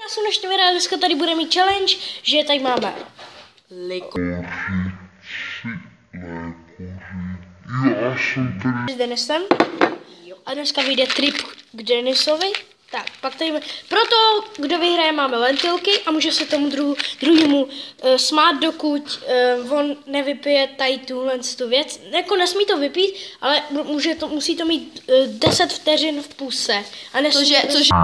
Já jsem dnešní videa, dneska tady bude mít challenge, že tady máme s Denisem a dneska vyjde trip k Denisovi. Tak, pak tady proto, kdo vyhraje, máme lentilky a může se tomu druhému smát, dokud on nevypije tady tuhle věc. Jako nesmí to vypít, ale musí to mít 10 vteřin v puse. A cože?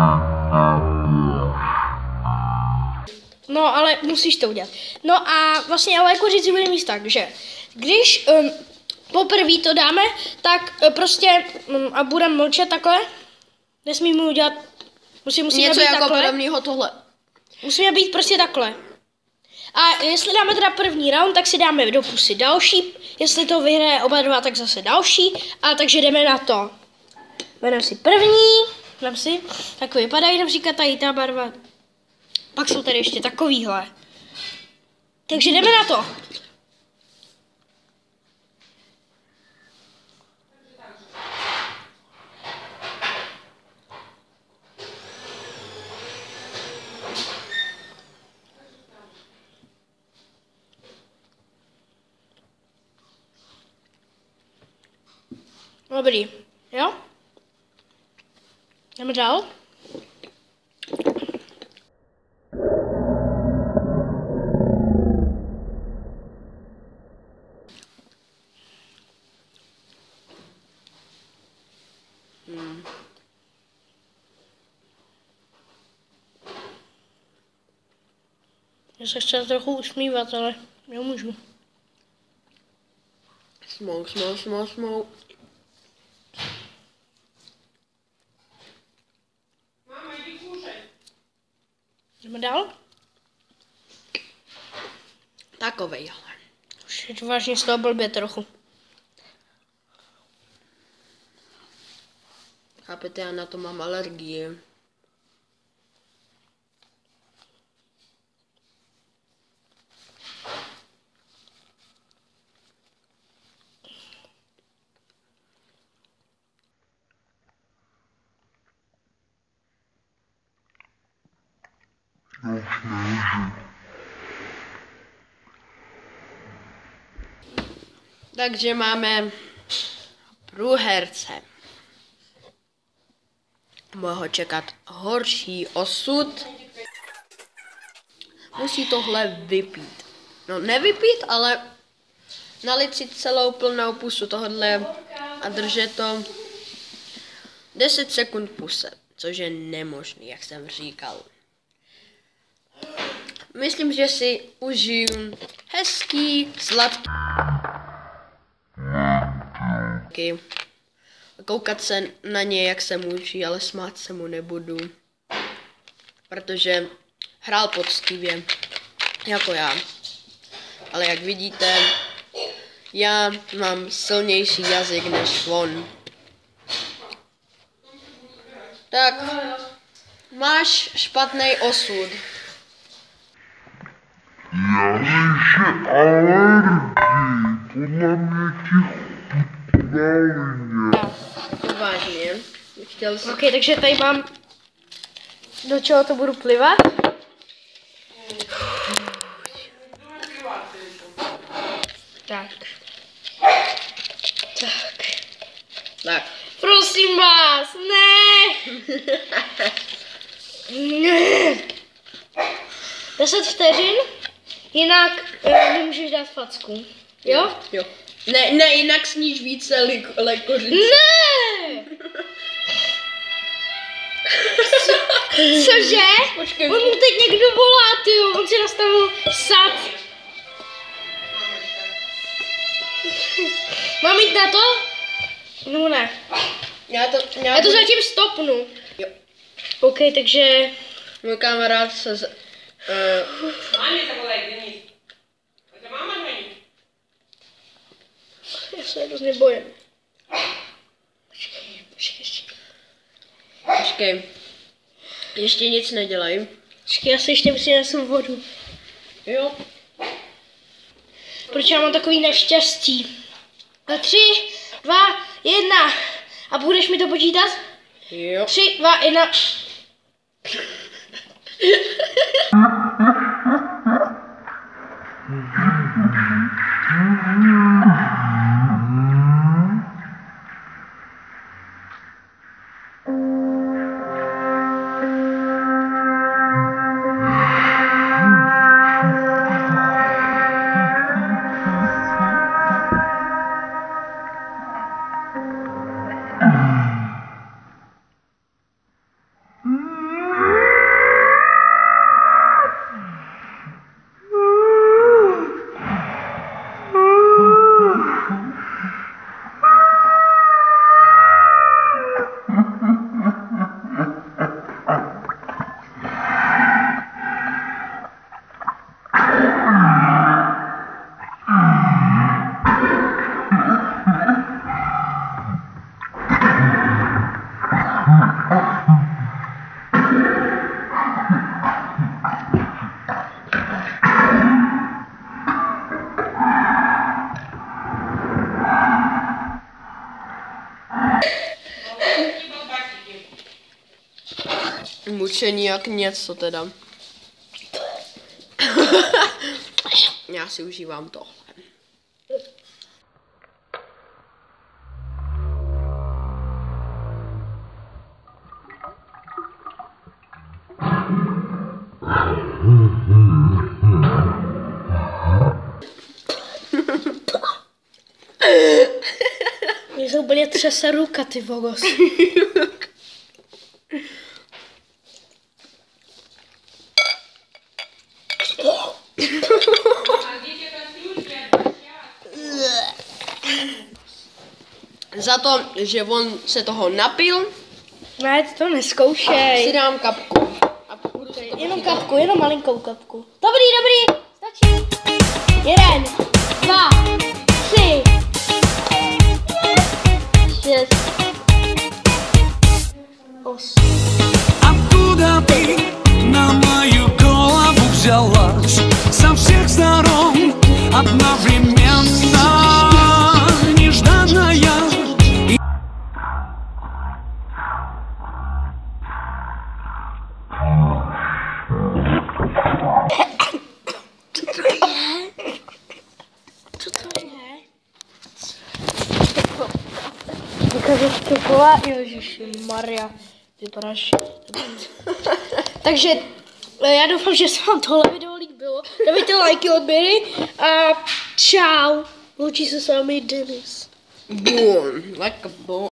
No, ale musíš to udělat. No a vlastně ale jako říct bude mít tak, že když poprvé to dáme, tak prostě a budeme mlčet takhle, nesmíme udělat, musíme něco být jako takhle. podobného tohle. Musíme být prostě takhle. A jestli dáme teda první round, tak si dáme do pusy další. Jestli to vyhraje oba dva, tak zase další. A takže jdeme na to. Jdeme si první. Dám si. Tak vypadají například tady ta barva. Pak jsou tady ještě takovýhle. Takže jdeme na to. Dobrý, jo? Jdeme dál. Já se chci trochu usmívat, ale nemůžu. Smou. Jdeme dál? Takovej, ale. Už je to vážně z toho blbě trochu. Chápete, já na to mám alergii. Takže máme průherce. Bude ho čekat horší osud. Musí tohle vypít. No nevypít, ale nalit si celou plnou pusu tohle a držet to 10 sekund v puse, což je nemožný, jak jsem říkal. Myslím, že si užiju hezký, sladký koukat se na něj, jak se mučí, ale smát se mu nebudu, protože hrál poctivě, jako já. Ale jak vidíte, já mám silnější jazyk než on. Tak, máš špatný osud. Já nejsem alergii, podle mě ti chutnali mě. Vážně. Chtěl jsem... Ok, takže tady mám, do čeho to budu plivat. Tak. Prosím vás, ne! Ne! 10 vteřin, jinak nemůžeš dát facku. Jo? Jo. Ne, jinak sníš více lékořice. Ne! Cože? Počkej. On mu teď někdo volá, tyjo, on si nastavil sad. Mám jít na to? No ne. Já to zatím stopnu. Jo. OK, takže... Můj kamarád se... Mámě zavolej, Denis. To máma není. Já se hrozně bojím. Počkej. Ještě nic nedělej. Počkej, já si ještě přinesu vodu. Jo. Proč já mám takový neštěstí? 3, 2, 1. A budeš mi to počítat? Jo. 3, 2, 1. Mučení jak něco teda. Já si užívám tohle. Mně se úplně třese ruka, ty vogos. Za to, že on se toho napil, Ne, ty to neskoušej. si dám kapku. A budu si to Jenom pochutnat. kapku, jenom malinkou kapku. Dobrý, stačí. 1, 2, 3, 6, 8. Откуда ты на мою голову взялась? Со всех сторон одновременно нежданная. Vykaže šokola, ježišmarja, vypadáš. Takže já doufám, že se vám tohle video líbilo. Dávejte lajky, odběry a čau. Loučí se s vámi Denis. Boom, like a boom.